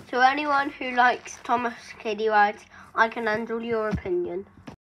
To anyone who likes Thomas Kiddie writes, I can handle your opinion.